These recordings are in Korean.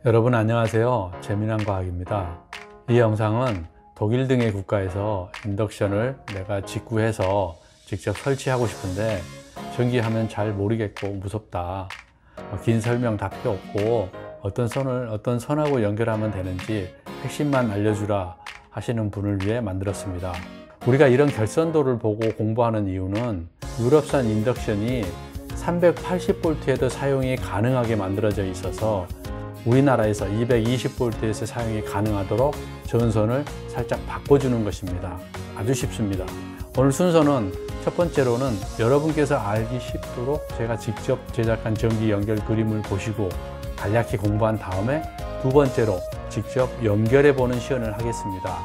여러분 안녕하세요. 재미난 과학입니다. 이 영상은 독일 등의 국가에서 인덕션을 내가 직구해서 직접 설치하고 싶은데 전기하면 잘 모르겠고 무섭다. 긴 설명 다 필요 없고 어떤 선하고 연결하면 되는지 핵심만 알려주라 하시는 분을 위해 만들었습니다. 우리가 이런 결선도를 보고 공부하는 이유는 유럽산 인덕션이 380V에도 사용이 가능하게 만들어져 있어서 우리나라에서 220V에서 사용이 가능하도록 전선을 살짝 바꿔주는 것입니다. 아주 쉽습니다. 오늘 순서는 첫 번째로는 여러분께서 알기 쉽도록 제가 직접 제작한 전기 연결 그림을 보시고 간략히 공부한 다음에 두 번째로 직접 연결해 보는 시연을 하겠습니다.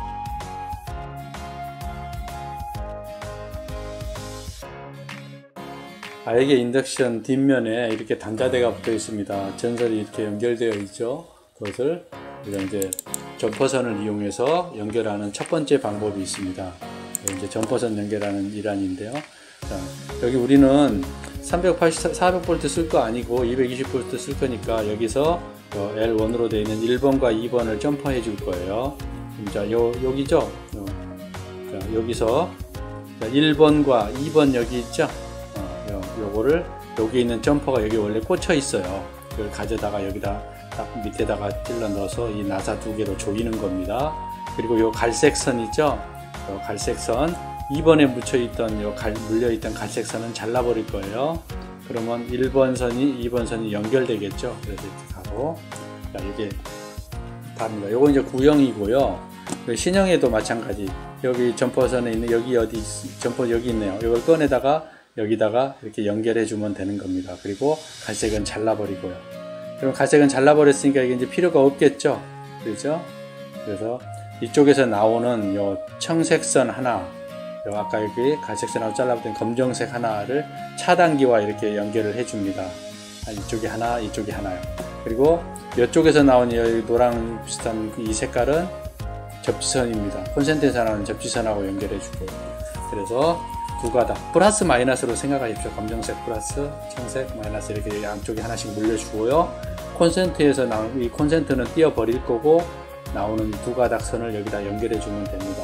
아에게 인덕션 뒷면에 이렇게 단자대가 붙어 있습니다. 전선이 이렇게 연결되어 있죠. 그것을 이제 점퍼선을 이용해서 연결하는 첫 번째 방법이 있습니다. 이제 점퍼선 연결하는 일환인데요. 자, 여기 우리는 400V 쓸 거 아니고 220V 쓸 거니까 여기서 L1으로 되어 있는 1번과 2번을 점퍼해 줄 거예요. 자, 여기죠. 자, 여기서 1번과 2번 여기 있죠. 요거를 여기 있는 점퍼가 여기 원래 꽂혀 있어요. 이걸 가져다가 여기다 딱 밑에다가 찔러 넣어서 이 나사 두 개로 조이는 겁니다. 그리고 요 갈색 선 있죠? 요 갈색 선 2번에 묻혀있던 물려있던 갈색 선은 잘라버릴 거예요. 그러면 1번 선이 2번 선이 연결되겠죠. 그래서 이렇게 가고, 자, 이게 답니다. 요거 이제 구형이고요. 신형에도 마찬가지. 여기 점퍼선에 있는 여기 어디 점퍼 여기 있네요. 이걸 꺼내다가 여기다가 이렇게 연결해 주면 되는 겁니다. 그리고 갈색은 잘라버리고요. 그럼 갈색은 잘라버렸으니까 이게 이제 필요가 없겠죠? 그렇죠? 그래서 이쪽에서 나오는 요 청색선 하나, 요 아까 여기 갈색선하고 잘라버린 검정색 하나를 차단기와 이렇게 연결을 해 줍니다. 이쪽이 하나, 이쪽이 하나요. 그리고 이쪽에서 나오는 이 노랑 비슷한 이 색깔은 접지선입니다. 콘센트에서 나오는 접지선하고 연결해 주고, 그래서 두 가닥 플러스 마이너스로 생각하십시오. 검정색 플러스, 청색 마이너스 이렇게 양쪽에 하나씩 물려주고요. 콘센트에서 나오는 이 콘센트는 띄어 버릴 거고 나오는 두 가닥 선을 여기다 연결해 주면 됩니다.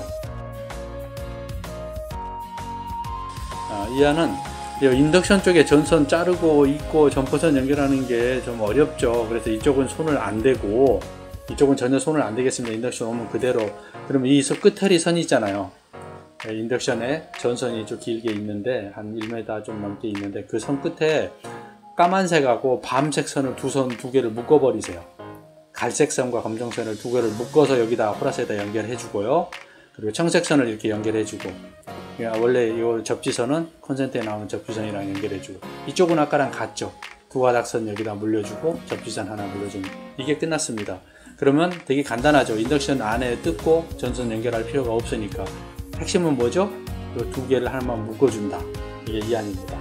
이 안은 인덕션 쪽에 전선 자르고 있고 점퍼선 연결하는 게 좀 어렵죠. 그래서 이쪽은 손을 안 대고 이쪽은 전혀 손을 안 대겠습니다. 인덕션 오면 그대로. 그럼 이 끝털이 선이 있잖아요. 인덕션에 전선이 좀 길게 있는데 한 1m 좀 넘게 있는데 그 선 끝에 까만색하고 밤색 선을 두 개를 묶어 버리세요. 갈색 선과 검정선을 두 개를 묶어서 여기다 호라스에다 연결해 주고요. 그리고 청색 선을 이렇게 연결해 주고, 원래 이 접지선은 콘센트에 나오는 접지선이랑 연결해 주고, 이쪽은 아까랑 같죠. 두 가닥선 여기다 물려주고 접지선 하나 물려주면 이게 끝났습니다. 그러면 되게 간단하죠. 인덕션 안에 뜯고 전선 연결할 필요가 없으니까. 핵심은 뭐죠? 이 두 개를 하나만 묶어준다. 이게 이안입니다.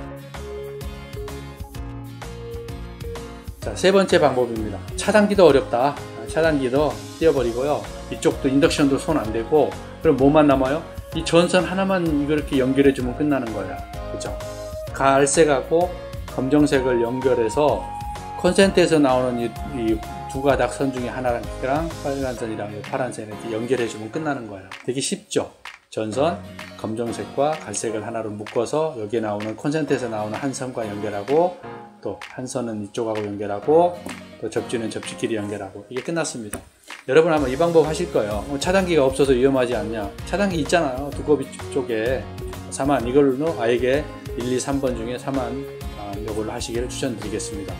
자, 세 번째 방법입니다. 차단기도 어렵다. 차단기도 띄워버리고요. 이쪽도 인덕션도 손 안 대고, 그럼 뭐만 남아요? 이 전선 하나만 이렇게 연결해주면 끝나는 거예요. 그죠? 갈색하고 검정색을 연결해서 콘센트에서 나오는 이 두 가닥 선 중에 하나랑 빨간 선이랑 파란 선 이렇게 연결해주면 끝나는 거예요. 되게 쉽죠? 전선 검정색과 갈색을 하나로 묶어서 여기에 나오는 콘센트에서 나오는 한 선과 연결하고, 또 한 선은 이쪽하고 연결하고, 또 접지는 접지끼리 연결하고, 이게 끝났습니다. 여러분 한번 이 방법 하실 거예요. 차단기가 없어서 위험하지 않냐? 차단기 있잖아요. 두꺼비 쪽에 4만, 이걸로 아에게 1, 2, 3번 중에 4만 이걸로 하시기를 추천드리겠습니다.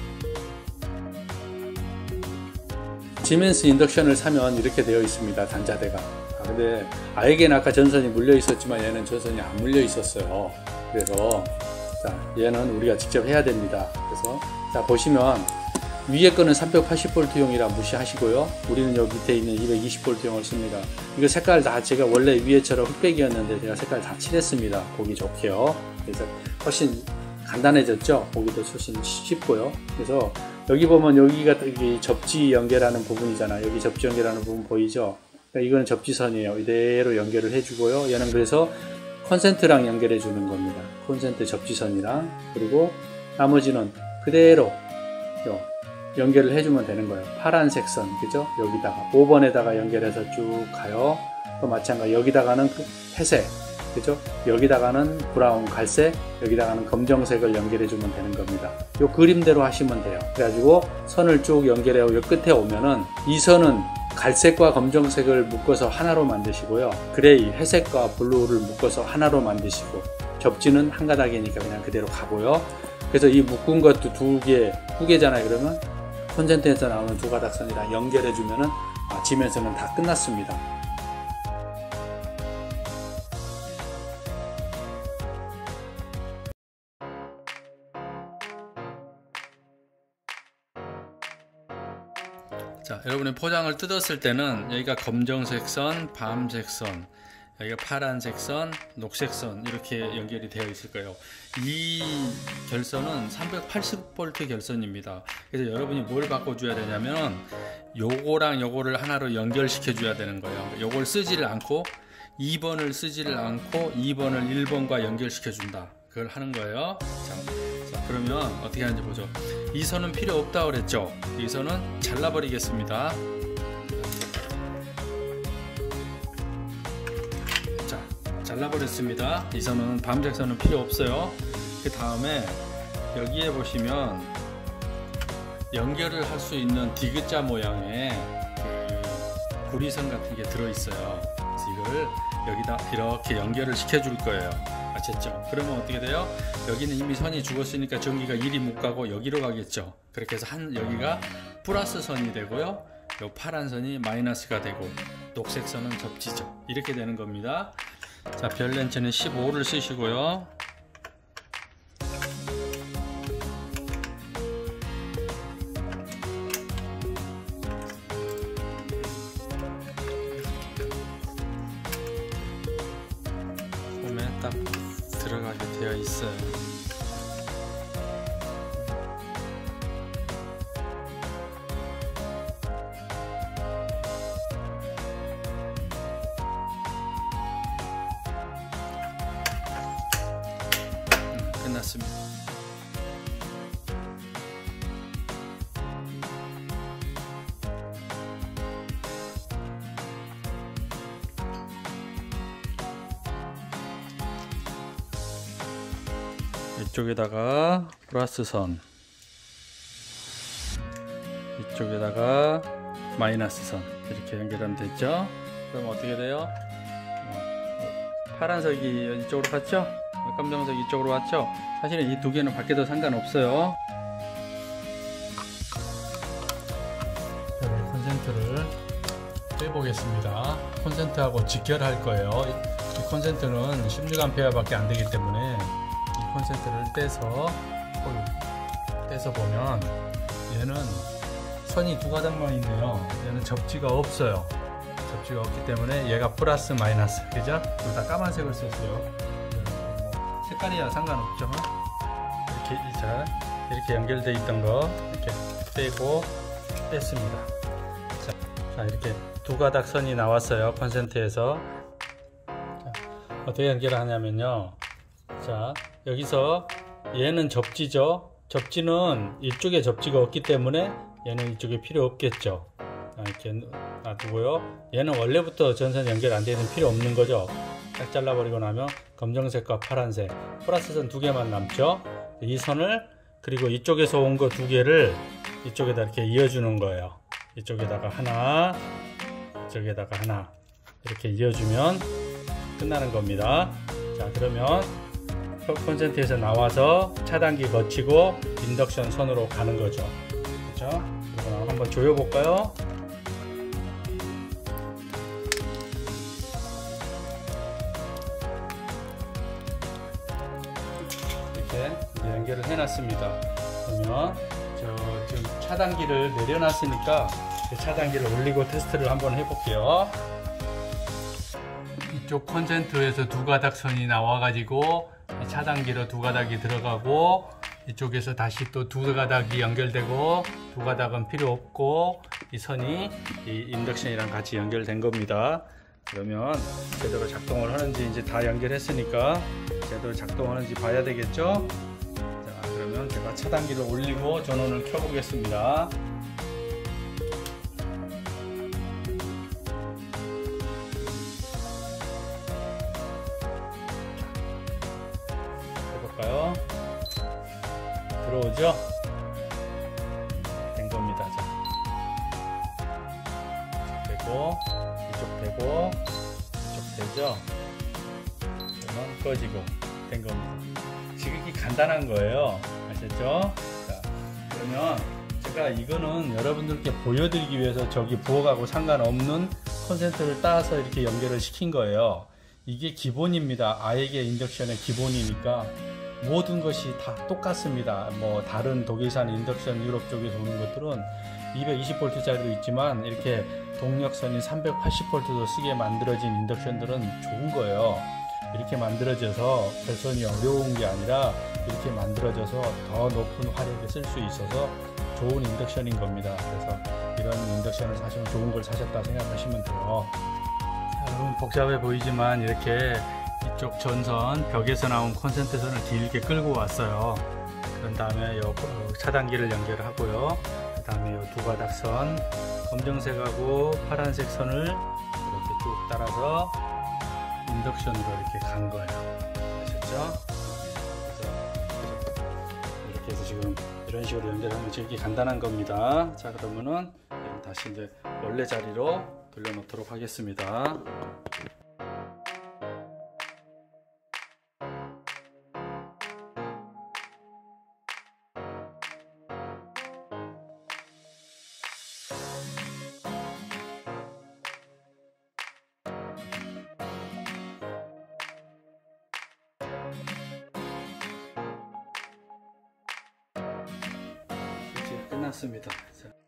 시멘스 인덕션을 사면 이렇게 되어 있습니다. 단자대가. 근데 아에게는 아까 전선이 물려 있었지만 얘는 전선이 안 물려 있었어요. 그래서 자, 얘는 우리가 직접 해야 됩니다. 그래서 자, 보시면 위에 거는 380V용이라 무시하시고요. 우리는 여기 밑에 있는 220V용을 씁니다. 이거 색깔 다 제가 원래 위에처럼 흑백이었는데 제가 색깔 다 칠했습니다. 보기 좋게요. 그래서 훨씬 간단해졌죠. 보기도 훨씬 쉽고요. 그래서 여기 보면 여기가 여기 접지 연결하는 부분이잖아요. 여기 접지 연결하는 부분 보이죠? 그러니까 이거는 접지선이에요. 이대로 연결을 해주고요. 얘는 그래서 콘센트랑 연결해 주는 겁니다. 콘센트 접지선이랑. 그리고 나머지는 그대로 연결을 해주면 되는 거예요. 파란색 선, 그죠? 여기다가 5번에다가 연결해서 쭉 가요. 또 마찬가지 여기다가는 회색, 그죠? 여기다가는 브라운, 갈색, 여기다가는 검정색을 연결해 주면 되는 겁니다. 요 그림대로 하시면 돼요. 그래가지고 선을 쭉 연결해 요 끝에 오면은 이 선은 갈색과 검정색을 묶어서 하나로 만드시고요. 그레이, 회색과 블루를 묶어서 하나로 만드시고, 접지는 한 가닥이니까 그냥 그대로 가고요. 그래서 이 묶은 것도 두 개잖아요. 그러면 콘센트에서 나오는 두 가닥선이랑 연결해 주면은 지면선은 다 끝났습니다. 자, 여러분이 포장을 뜯었을 때는 여기가 검정색 선, 밤색 선, 여기가 파란색 선, 녹색 선 이렇게 연결이 되어 있을 거예요. 이 결선은 380V 결선입니다. 그래서 여러분이 뭘 바꿔줘야 되냐면 요거랑 요거를 하나로 연결시켜 줘야 되는 거예요. 요걸 쓰지를 않고 2번을 쓰지를 않고 2번을 1번과 연결시켜 준다. 그걸 하는 거예요. 자, 그러면 어떻게 하는지 보죠. 이 선은 필요 없다고 그랬죠. 이 선은 잘라버리겠습니다. 자, 잘라버렸습니다. 이 선은 밤색 선은 필요 없어요. 그 다음에 여기에 보시면 연결을 할 수 있는 디귿자 모양의 구리선 같은 게 들어있어요. 그래서 이거를 여기다 이렇게 연결을 시켜줄 거예요. 아셨죠? 그러면 어떻게 돼요? 여기는 이미 선이 죽었으니까 전기가 이리 못 가고 여기로 가겠죠. 그렇게 해서 여기가 플러스 선이 되고요. 요 파란 선이 마이너스가 되고 녹색 선은 접지죠. 이렇게 되는 겁니다. 자, 별 렌즈는 15를 쓰시고요. 홈에 딱 들어가게 되어 있어요. 끝났습니다. 이쪽에다가 플러스 선, 이쪽에다가 마이너스 선 이렇게 연결하면 됐죠. 그럼 어떻게 돼요? 파란색이 이쪽으로 갔죠? 검정색이 이쪽으로 왔죠? 사실은 이 두 개는 바뀌어도 상관없어요. 여기 콘센트를 빼보겠습니다. 콘센트하고 직결할 거예요. 이 콘센트는 16A 밖에 안 되기 때문에 이 콘센트를 떼서 보면 얘는 선이 두 가닥만 있네요. 얘는 접지가 없어요. 접지가 없기 때문에 얘가 플러스 마이너스, 그죠? 둘 다 까만색을 썼어요. 색깔이야 상관없죠. 이렇게 연결되어 있던 거 이렇게 빼고 뺐습니다. 자, 이렇게 두 가닥 선이 나왔어요. 콘센트에서. 자, 어떻게 연결하냐면요. 자, 여기서 얘는 접지죠. 접지는 이쪽에 접지가 없기 때문에 얘는 이쪽에 필요 없겠죠. 이렇게 놔두고요. 얘는 원래부터 전선 연결 안 되는 필요 없는 거죠. 딱 잘라버리고 나면 검정색과 파란색 플러스 선 두 개만 남죠. 이 선을 그리고 이쪽에서 온 거 두 개를 이쪽에다 이렇게 이어주는 거예요. 이쪽에다가 하나, 이쪽에다가 하나 이렇게 이어주면 끝나는 겁니다. 자, 그러면 콘센트에서 나와서 차단기 거치고 인덕션 선으로 가는 거죠. 그렇죠? 그럼 한번 조여볼까요? 이렇게 연결을 해놨습니다. 그러면 지금 차단기를 내려놨으니까 차단기를 올리고 테스트를 한번 해볼게요. 이쪽 콘센트에서 두 가닥 선이 나와가지고 차단기로 두 가닥이 들어가고 이쪽에서 다시 또 두 가닥이 연결되고 두 가닥은 필요 없고 이 선이 이 인덕션이랑 같이 연결된 겁니다. 그러면 제대로 작동을 하는지 이제 다 연결했으니까 제대로 작동하는지 봐야 되겠죠. 자, 그러면 제가 차단기를 올리고 전원을 켜보겠습니다. 볼까요? 들어오죠? 된 겁니다. 자, 되고, 이쪽 되고, 이쪽 되죠? 그러면 꺼지고, 된 겁니다. 지극히 간단한 거예요. 아셨죠? 자, 그러면 제가 이거는 여러분들께 보여드리기 위해서 저기 부엌하고 상관없는 콘센트를 따서 이렇게 연결을 시킨 거예요. 이게 기본입니다. 아예게 인덕션의 기본이니까 모든 것이 다 똑같습니다. 뭐 다른 독일산 인덕션 유럽 쪽에서 오는 것들은 220V 짜리도 있지만 이렇게 동력선이 380V도 쓰게 만들어진 인덕션들은 좋은 거예요. 이렇게 만들어져서 개선이 어려운 게 아니라 이렇게 만들어져서 더 높은 화력을 쓸 수 있어서 좋은 인덕션인 겁니다. 그래서 이런 인덕션을 사시면 좋은 걸 사셨다 생각하시면 돼요. 자, 여러분 복잡해 보이지만 이렇게 이쪽 전선 벽에서 나온 콘센트선을 길게 끌고 왔어요. 그런 다음에 요 차단기를 연결하고요. 그 다음에 요 두 가닥선 검정색하고 파란색 선을 이렇게 쭉 따라서 인덕션으로 이렇게 간 거예요. 아셨죠? 그래서 이렇게 해서 지금 이런 식으로 연결하면 되게 간단한 겁니다. 자, 그러면은 다시 이제 원래 자리로 돌려놓도록 하겠습니다. 이제 끝났습니다. 자.